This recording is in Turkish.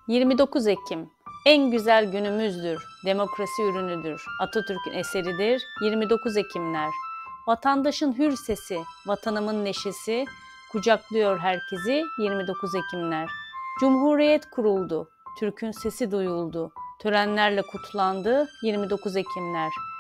29 Ekim en güzel günümüzdür, demokrasi ürünüdür, Atatürk'ün eseridir, 29 Ekimler. Vatandaşın hür sesi, vatanımın neşesi, kucaklıyor herkesi, 29 Ekimler. Cumhuriyet kuruldu, Türk'ün sesi duyuldu, törenlerle kutlandı, 29 Ekimler.